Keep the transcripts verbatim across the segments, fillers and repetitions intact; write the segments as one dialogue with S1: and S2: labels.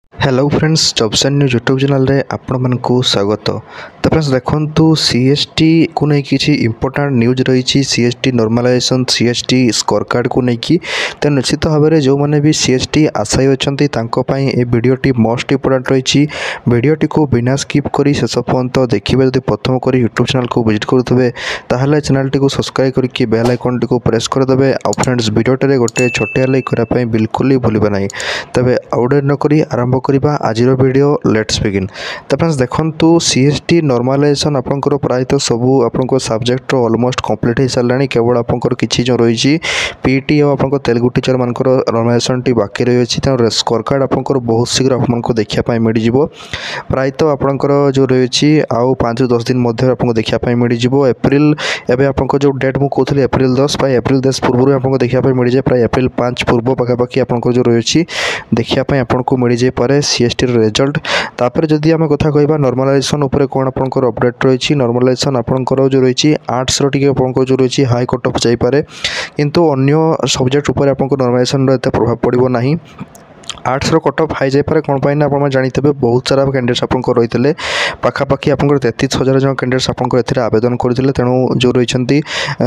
S1: Hello friends, jobs and news YouTube channel रे आपण मानकु स्वागत। तो फ्रेंड्स देखंतु सीएसटी को नहीं किसी इंपोर्टेंट न्यूज रही। CST normalisation, CST score card को लेकिन तो निश्चित भाव में जो मैंने भी सीएसटी आशायी अच्छा ये वीडियोटी मोस्ट इंपोर्टेंट रही। वीडियोटी को बिना स्किप कर शेष पर्यंत देखिए। जब प्रथम कर यूट्यूब चैनल को विजिट करुवे ताहले चैनल टी सब्सक्राइब करके बेल आइकन टी प्रेस करदे। आ फ्रेंड्स वीडियोटे गोटे छोटिया लाइक करने बिल्कुल ही भूलिबा नहीं। तबे आउट नक आरंभ करबा आजिर वीडियो लेट्स बिगिन। तो फ्रेंड्स देखंतु सीएसटी नॉर्मलाइजेशन आपनकर प्रायतः सबू आपनको सब्जेक्ट ऑलमोस्ट कंप्लीट हो सारानी। केवल आपनकर किछि जो रही पीटी और आपनको तेलुगु टीचर मानकर नॉर्मलाइजेशन टी बाकी रही अछि। तेणु स्कोर कार्ड आपनकर बहुत शीघ्र आपनको देखिया पाई मिल जिवो। प्रायतः आपनकर जो रही आउ पाँच दस दिन मध्य आपको देखिया पाई मिल जिवो। एप्रिल एबे आपनको जो डेट मु कहथले एप्रिल दस प्राय एप्रिल दस पूर्व आपको देखिया पाई मिल जाए। प्राय एप्रिल पाँच पूर्व पाखापाखि आपनको जो रही देखिया पाई आपको मिल जाए पारे सीएसटी रिजल्ट। तापर जदि आम कथा कहबा नॉर्मलाइजेशन उपरे कोन आपनकर अपडेट रही। नॉर्मलाइजेशन आपनकर जो रही आर्ट्स रो टिके आपनकर जो रही हाई कट ऑफ जाई पारे, किंतु अन्य सब्जेक्ट उपरे आपनको नॉर्मलाइजेशन रो एते प्रभाव पड़िबो नाही। आर्ट्स रो कट ऑफ हाई जाए पारे कौन पाइना आप जानते बहुत सारा कैंडिडेट्स आपको रही है। पाखापाखि आप तैंतीस हजार जन कैंडिडेट्स आपको ए आवेदन करते। तेणु जो रही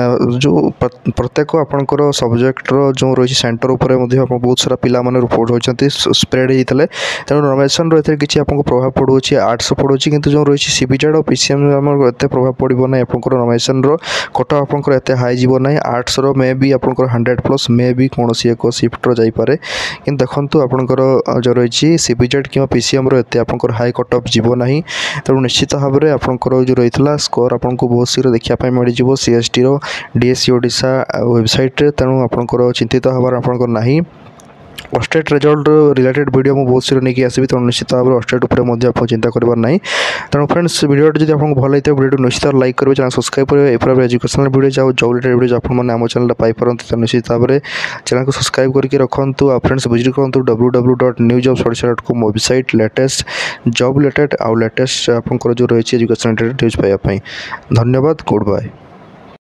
S1: जो प्रत्येक आपंकर सब्जेक्टर जो रही सेंटर उपर बहुत सारा पिला माने रिपोर्ट होती स्प्रेड होते। तेणु नॉर्मलाइजेशन रो किसी आपको प्रभाव पड़ुछि आर्ट्स पड़ुछि, किंतु जो रही सीबीजेड और पीसीएम एत प्रभाव पड़ो ना। आपंकर नॉर्मलाइजेशन रो कट ऑफ आपंकर एत हाई जीव ना। आर्ट्स रो मे भी आपंकर हंड्रेड प्लस मे भी कौन एक सिफ्ट जापे, कि देखो आपंकर जो रही सीबीजेड कि पीसीएम रो एत आपंकर हाई कट ऑफ जीव ना। तेणु निश्चित भाव में आपंकर जो रही स्कोर आपको बहुत शीघ्र देखा मिल जाए सीएसटी रो डीएससी ओडिशा वेबसाइट रे। तेणु आपंकर चिंतित हबार आपंकर नाही। अस्टेट रिजल्ट रिलेटेड वीडियो मुझे बहुत शीघ्र नहीं आसबि। तेणु निश्चित भाव में अस्टेट उपर आप चिंता करार ना। तेणु फ्रेंड्स वीडियो जब आपको भल लगता है वीडियो निश्चित लाइक करेंगे, चैनल सब्सक्राइब करेंगे। एपर एजुकेशनल वीडियो जाओ जॉब रिलेटेड वीडियो आपने आम चैनल पाइपर। तो निश्चित भाव में चैनल को सब्सक्राइब करके रखु। आ फ्रेंड्स विजिट करूँ W W dot new jobs Odisha dot com website latest job related आउ लेटेस्ट आपंकर जो रही एजुकेशन रिलेटेड न्यूज पाइबा। धन्यवाद, गुड बाय।